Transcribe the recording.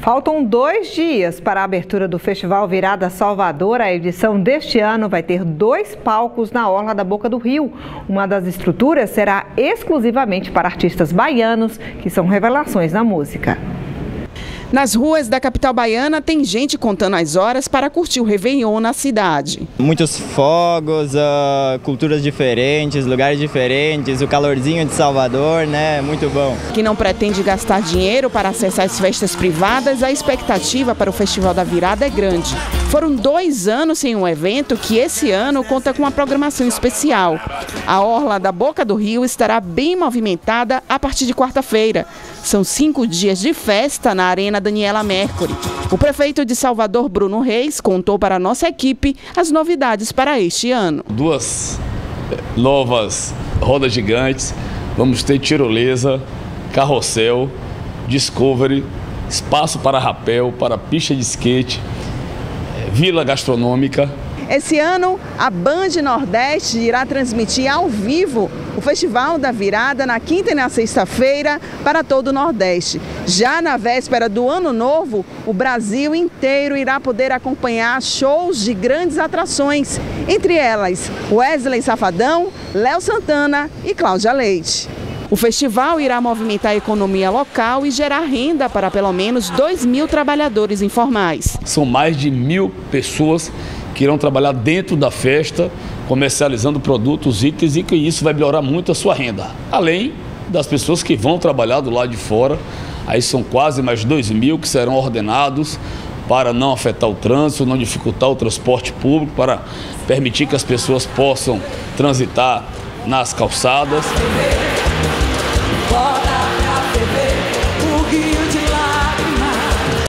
Faltam 2 dias para a abertura do Festival Virada Salvador. A edição deste ano vai ter 2 palcos na orla da Boca do Rio. Uma das estruturas será exclusivamente para artistas baianos, que são revelações na música. Nas ruas da capital baiana tem gente contando as horas para curtir o Réveillon na cidade. Muitos fogos, culturas diferentes, lugares diferentes, o calorzinho de Salvador, né? Muito bom. Quem não pretende gastar dinheiro para acessar as festas privadas, a expectativa para o Festival da Virada é grande. Foram 2 anos sem um evento que esse ano conta com uma programação especial. A orla da Boca do Rio estará bem movimentada a partir de quarta-feira. São 5 dias de festa na Arena Daniela Mercury. O prefeito de Salvador, Bruno Reis, contou para a nossa equipe as novidades para este ano. 2 novas rodas gigantes, vamos ter tirolesa, carrossel, discovery, espaço para rapel, para pista de skate, vila gastronômica. Esse ano, a Band Nordeste irá transmitir ao vivo o Festival da Virada na quinta e na sexta-feira para todo o Nordeste. Já na véspera do Ano Novo, o Brasil inteiro irá poder acompanhar shows de grandes atrações, entre elas Wesley Safadão, Léo Santana e Cláudia Leite. O festival irá movimentar a economia local e gerar renda para pelo menos 2.000 trabalhadores informais. São mais de 1.000 pessoas que irão trabalhar dentro da festa, comercializando produtos, itens, e que isso vai melhorar muito a sua renda. Além das pessoas que vão trabalhar do lado de fora, aí são quase mais 2.000 que serão ordenados para não afetar o trânsito, não dificultar o transporte público, para permitir que as pessoas possam transitar nas calçadas.